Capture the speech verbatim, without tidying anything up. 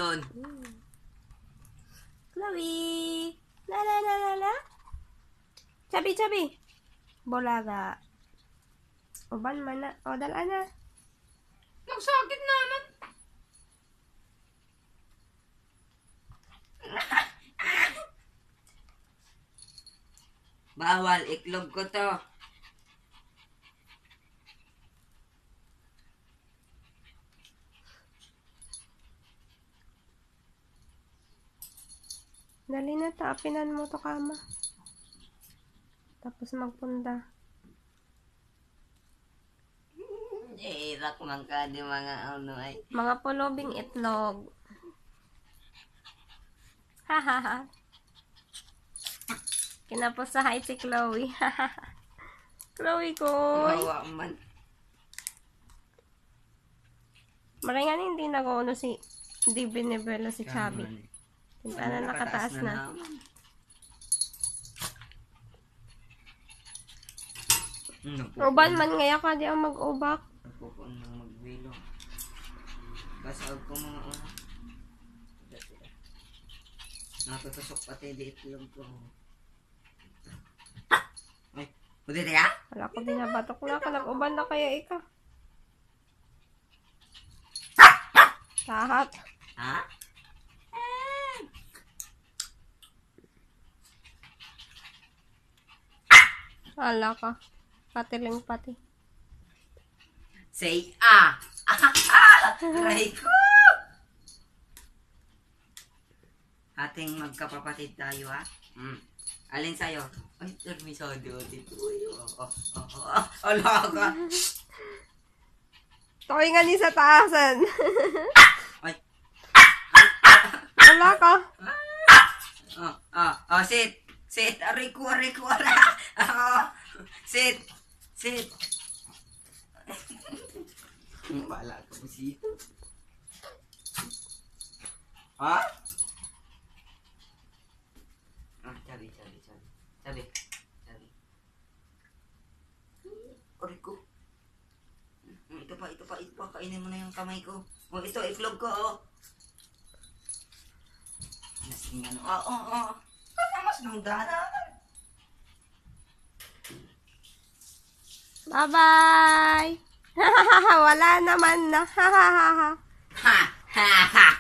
yun. Chloe! La la la la la! Chabi, chabi! Bolaga. Uban man na. O, dala na. Nagsakit naman. Bawal, iklog ko to. Dali na, taapinan mo to kama. Tapos magpunda. Irak man ka di mga ano ay. Mga pulobing itlog. Hahaha. Kinapusahay si Chloe. Chloe ko. Mawa man. Maringan hindi nag-uno si di binibelo si Chubby. Tinta na nakataas na. Uban man ngaya ka di ang mag-ubak. Ako po nang magbilo. Basag ko mga ano. Natutusok pati di itlog ko. Ay, pwede ya? Wala ko binabatok na ka. Nag-uban na kaya ika. Lahat. Ha? Wala ka. Patiling pati. Say ah! Ah! Ah! Aray ko! Ating magkapapatid tayo ha? Hmm. Alin sa'yo? Ay, termisado dito. Oh, oh, oh, oh. Ala ka! Toy nga ni sa taasan. Ay! Wala ka. Oh, oh, oh, sit! Sit! Aray ko, aray ko, aray! Oh, sit! Sit! Wala ka po siya. Ha? Ah, sabi, sabi, sabi. Sabi, sabi. Aray ko. Ito pa, ito pa, ito pa. Kainin mo na yung kamay ko. Oh, ito, iklog ko, oh. Nasing ano. Oh, oh, oh. Mas nung dana. Bye-bye! Wala naman na. Ha ha ha ha. Ha ha ha